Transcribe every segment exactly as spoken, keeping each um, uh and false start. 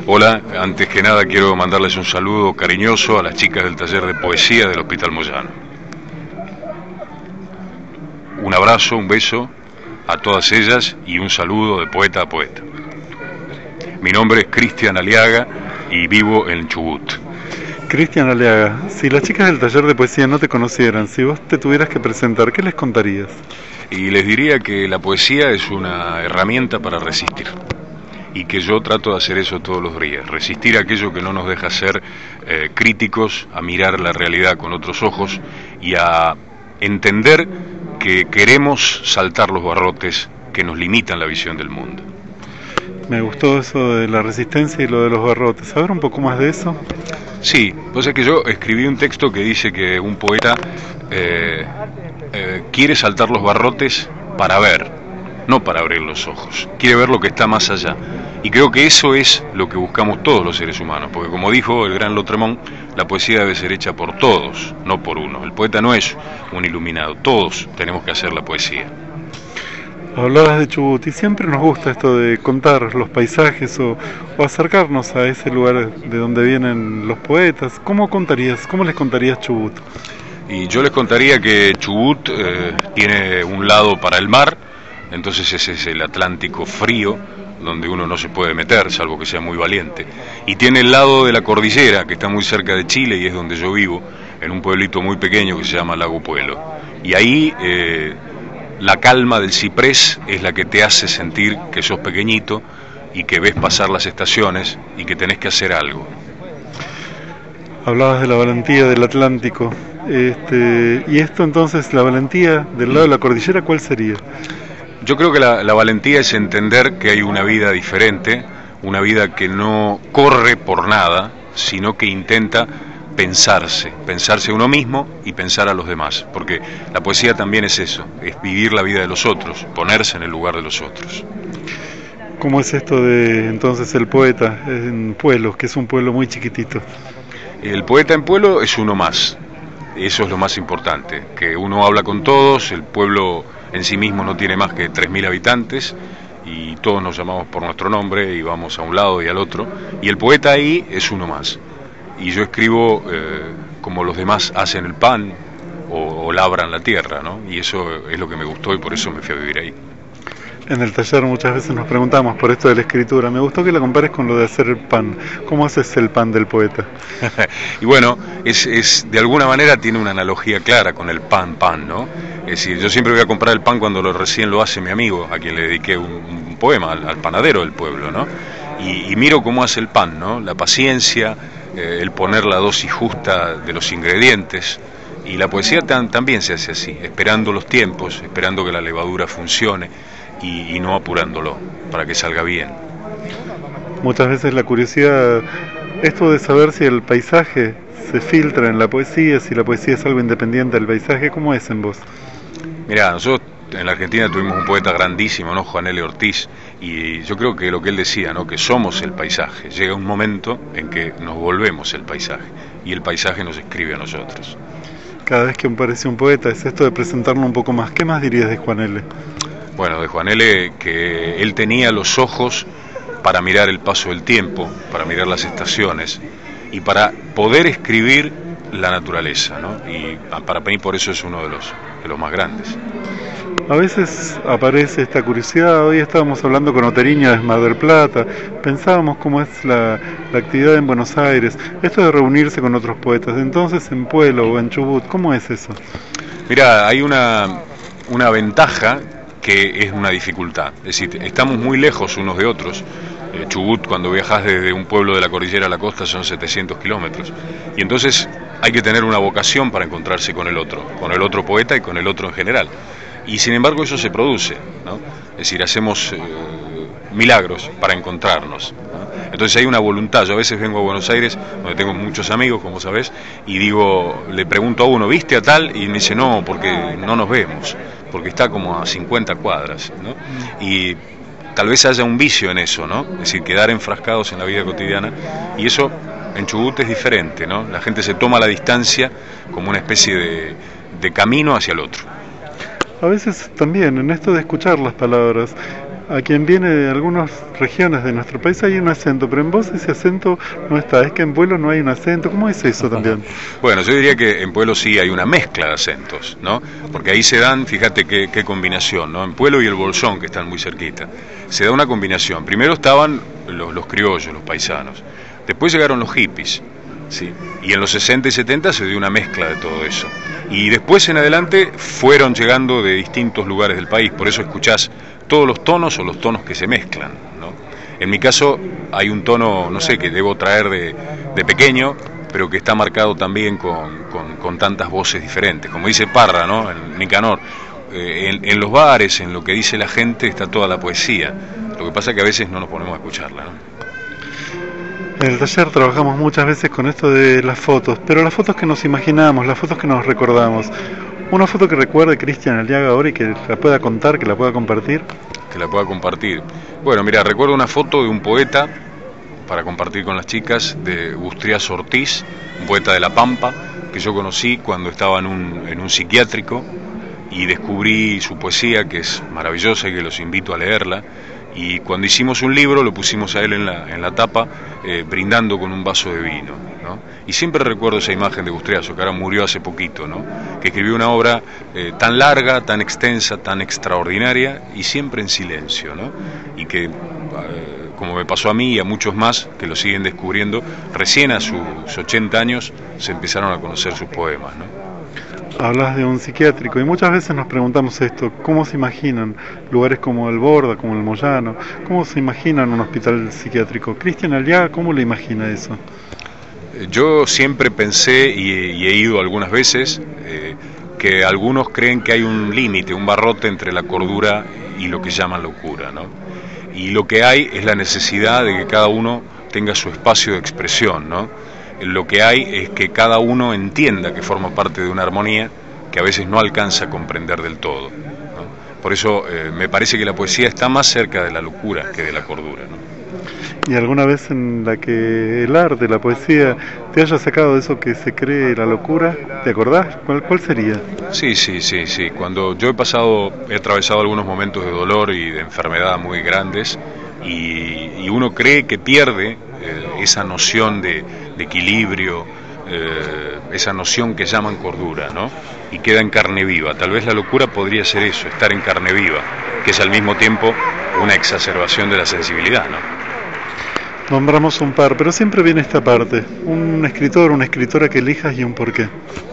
Hola, antes que nada quiero mandarles un saludo cariñoso a las chicas del taller de poesía del Hospital Moyano. Un abrazo, un beso a todas ellas y un saludo de poeta a poeta. Mi nombre es Cristian Aliaga y vivo en Chubut. Cristian Aliaga, si las chicas del taller de poesía no te conocieran, si vos te tuvieras que presentar, ¿qué les contarías? Y les diría que la poesía es una herramienta para resistir. Y que yo trato de hacer eso todos los días, resistir aquello que no nos deja ser eh, críticos, a mirar la realidad con otros ojos y a entender que queremos saltar los barrotes que nos limitan la visión del mundo. Me gustó eso de la resistencia y lo de los barrotes. ¿Saber un poco más de eso? Sí, pues es que yo escribí un texto que dice que un poeta eh, eh, quiere saltar los barrotes para ver, no para abrir los ojos, quiere ver lo que está más allá. Y creo que eso es lo que buscamos todos los seres humanos, porque como dijo el gran Lautréamont, la poesía debe ser hecha por todos, no por uno. El poeta no es un iluminado, todos tenemos que hacer la poesía. Hablabas de Chubut y siempre nos gusta esto de contar los paisajes o, o acercarnos a ese lugar de donde vienen los poetas. ¿Cómo contarías, cómo les contarías Chubut? Y yo les contaría que Chubut eh, tiene un lado para el mar, entonces ese es el Atlántico frío, donde uno no se puede meter, salvo que sea muy valiente. Y tiene el lado de la cordillera, que está muy cerca de Chile y es donde yo vivo, en un pueblito muy pequeño que se llama Lago Puelo. Y ahí eh, la calma del ciprés es la que te hace sentir que sos pequeñito y que ves pasar las estaciones y que tenés que hacer algo. Hablabas de la valentía del Atlántico. Este, y esto entonces, la valentía del lado de la cordillera, ¿cuál sería? Yo creo que la, la valentía es entender que hay una vida diferente, una vida que no corre por nada, sino que intenta pensarse, pensarse uno mismo y pensar a los demás, porque la poesía también es eso, es vivir la vida de los otros, ponerse en el lugar de los otros. ¿Cómo es esto de entonces el poeta en Puelo, que es un pueblo muy chiquitito? El poeta en Puelo es uno más, eso es lo más importante, que uno habla con todos, el pueblo en sí mismo no tiene más que tres mil habitantes y todos nos llamamos por nuestro nombre y vamos a un lado y al otro, y el poeta ahí es uno más. Y yo escribo eh, como los demás hacen el pan o, o labran la tierra, ¿no? Y eso es lo que me gustó y por eso me fui a vivir ahí. En el taller muchas veces nos preguntamos por esto de la escritura. Me gustó que la compares con lo de hacer el pan. ¿Cómo haces el pan del poeta? Y bueno, es, es de alguna manera tiene una analogía clara con el pan, pan, ¿no? Es decir, yo siempre voy a comprar el pan cuando lo recién lo hace mi amigo, a quien le dediqué un, un poema, al, al panadero del pueblo, ¿no? Y, y miro cómo hace el pan, ¿no? La paciencia, eh, el poner la dosis justa de los ingredientes. Y la poesía tan, también se hace así, esperando los tiempos, esperando que la levadura funcione. Y, y no apurándolo, para que salga bien. Muchas veces la curiosidad, esto de saber si el paisaje se filtra en la poesía, si la poesía es algo independiente del paisaje, ¿cómo es en vos? Mirá, nosotros en la Argentina tuvimos un poeta grandísimo, ¿no? Juan L. Ortiz, y yo creo que lo que él decía, ¿no? Que somos el paisaje. Llega un momento en que nos volvemos el paisaje, y el paisaje nos escribe a nosotros. Cada vez que aparece un poeta, es esto de presentarlo un poco más. ¿Qué más dirías de Juan L.? Bueno, de Juan L., que él tenía los ojos para mirar el paso del tiempo, para mirar las estaciones y para poder escribir la naturaleza, ¿no? Y para mí por eso es uno de los, de los más grandes. A veces aparece esta curiosidad. Hoy estábamos hablando con Oteriña de Mar del Plata, pensábamos cómo es la, la actividad en Buenos Aires, esto de reunirse con otros poetas. Entonces en Puelo o en Chubut, ¿cómo es eso? Mirá, hay una, una ventaja que es una dificultad, es decir, estamos muy lejos unos de otros. eh, Chubut, cuando viajas desde un pueblo de la cordillera a la costa, son setecientos kilómetros, y entonces hay que tener una vocación para encontrarse con el otro, con el otro poeta y con el otro en general, y sin embargo eso se produce, ¿no? Es decir, hacemos eh, milagros para encontrarnos, ¿no? Entonces hay una voluntad. Yo a veces vengo a Buenos Aires, donde tengo muchos amigos, como sabés, y digo, le pregunto a uno, ¿viste a tal? Y me dice, no, porque no nos vemos, porque está como a cincuenta cuadras, ¿no? Y tal vez haya un vicio en eso, ¿no? Es decir, quedar enfrascados en la vida cotidiana, y eso en Chubut es diferente, ¿no? La gente se toma la distancia como una especie de, de camino hacia el otro. A veces también, en esto de escuchar las palabras, A quien viene de algunas regiones de nuestro país hay un acento, pero en vos ese acento no está. Es que en Pueblo no hay un acento. ¿Cómo es eso también? Bueno, yo diría que en Pueblo sí hay una mezcla de acentos, ¿no? Porque ahí se dan, fíjate qué, qué combinación, ¿no? En Pueblo y el Bolsón, que están muy cerquita, se da una combinación. Primero estaban los, los criollos, los paisanos. Después llegaron los hippies, ¿sí? Y en los sesenta y setenta se dio una mezcla de todo eso. Y después en adelante fueron llegando de distintos lugares del país. Por eso escuchás todos los tonos o los tonos que se mezclan, ¿no? En mi caso hay un tono, no sé, que debo traer de, de pequeño, pero que está marcado también con, con, con tantas voces diferentes. Como dice Parra, ¿no? En Nicanor, eh, en, en los bares, en lo que dice la gente, está toda la poesía. Lo que pasa es que a veces no nos ponemos a escucharla, ¿no? En el taller trabajamos muchas veces con esto de las fotos, pero las fotos que nos imaginamos, las fotos que nos recordamos. Una foto que recuerde Cristian Aliaga ahora y que la pueda contar, que la pueda compartir. Que la pueda compartir. Bueno, mira, recuerdo una foto de un poeta, para compartir con las chicas, de Bustrias Ortiz, un poeta de La Pampa, que yo conocí cuando estaba en un, en un psiquiátrico, y descubrí su poesía, que es maravillosa y que los invito a leerla. Y cuando hicimos un libro lo pusimos a él en la, en la tapa, eh, brindando con un vaso de vino, ¿no? Y siempre recuerdo esa imagen de Bustriaso, que ahora murió hace poquito, ¿no? Que escribió una obra eh, tan larga, tan extensa, tan extraordinaria y siempre en silencio, ¿no? Y que, eh, como me pasó a mí y a muchos más que lo siguen descubriendo, recién a sus ochenta años se empezaron a conocer sus poemas, ¿no? Hablas de un psiquiátrico y muchas veces nos preguntamos esto, ¿cómo se imaginan lugares como el Borda, como el Moyano? ¿Cómo se imaginan un hospital psiquiátrico? Cristian Aliaga, ¿cómo le imagina eso? Yo siempre pensé, y, y he ido algunas veces, eh, que algunos creen que hay un límite, un barrote entre la cordura y lo que llaman locura, ¿no? Y lo que hay es la necesidad de que cada uno tenga su espacio de expresión, ¿no? Lo que hay es que cada uno entienda que forma parte de una armonía que a veces no alcanza a comprender del todo, ¿no? Por eso eh, me parece que la poesía está más cerca de la locura que de la cordura, ¿no? ¿Y alguna vez en la que el arte, la poesía, te haya sacado de eso que se cree la locura? ¿Te acordás? ¿Cuál, cuál sería? Sí, sí, sí, sí. Cuando yo he pasado, he atravesado algunos momentos de dolor y de enfermedad muy grandes y, y uno cree que pierde eh, esa noción de, de equilibrio, eh, esa noción que llaman cordura, ¿no? Y queda en carne viva. Tal vez la locura podría ser eso, estar en carne viva, que es al mismo tiempo una exacerbación de la sensibilidad, ¿no? Nombramos un par, pero siempre viene esta parte, un escritor, una escritora que elijas y un porqué.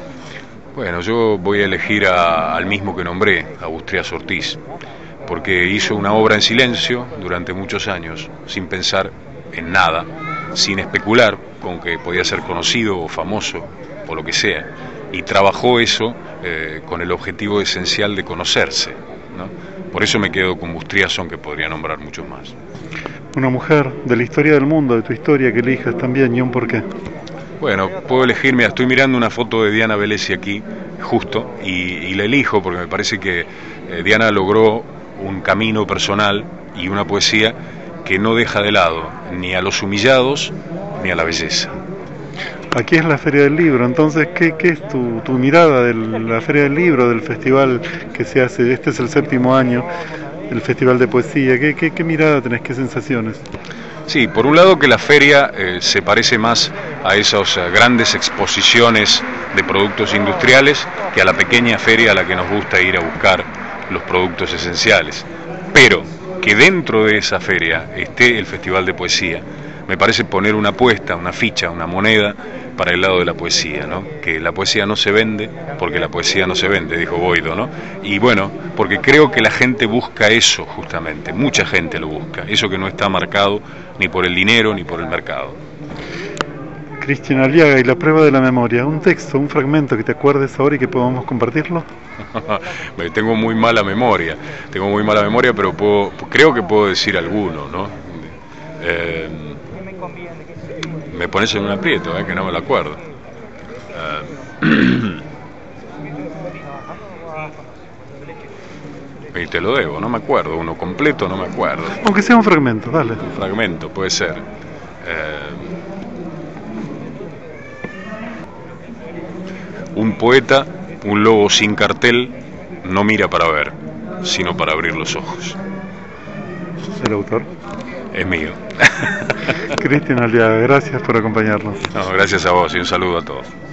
Bueno, yo voy a elegir a, al mismo que nombré, a Bustrias Ortiz, porque hizo una obra en silencio durante muchos años, sin pensar en nada, sin especular con que podía ser conocido o famoso o lo que sea, y trabajó eso eh, con el objetivo esencial de conocerse, ¿no? Por eso me quedo con Bustrias, aunque podría nombrar muchos más. Una mujer de la historia del mundo, de tu historia, que elijas también, y un porqué. Bueno, puedo elegir, mira, estoy mirando una foto de Diana Velesi aquí, justo, y, y la elijo porque me parece que eh, Diana logró un camino personal y una poesía que no deja de lado ni a los humillados ni a la belleza. Aquí es la Feria del Libro, entonces, ¿qué, qué es tu, tu mirada de la Feria del Libro, del festival que se hace? Este es el séptimo año, el Festival de Poesía. ¿Qué, qué, qué mirada tenés, qué sensaciones? Sí, por un lado que la feria eh, se parece más a esas uh, grandes exposiciones de productos industriales que a la pequeña feria a la que nos gusta ir a buscar los productos esenciales. Pero que dentro de esa feria esté el Festival de Poesía, me parece poner una apuesta, una ficha, una moneda para el lado de la poesía, ¿no? Que la poesía no se vende porque la poesía no se vende, dijo Boido, ¿no? Y bueno, porque creo que la gente busca eso justamente, mucha gente lo busca, eso que no está marcado ni por el dinero ni por el mercado. Cristian Aliaga y la prueba de la memoria, un texto, un fragmento que te acuerdes ahora y que podamos compartirlo. Tengo muy mala memoria, tengo muy mala memoria, pero puedo, creo que puedo decir alguno, ¿no? Eh, me pones en un aprieto, eh, que no me lo acuerdo. Eh, y te lo debo, no me acuerdo, uno completo no me acuerdo. Aunque sea un fragmento, dale. Un fragmento, puede ser. Eh, un poeta, un lobo sin cartel, no mira para ver, sino para abrir los ojos. ¿El autor? Es mío. Cristian Aliaga, gracias por acompañarnos. No, gracias a vos y un saludo a todos.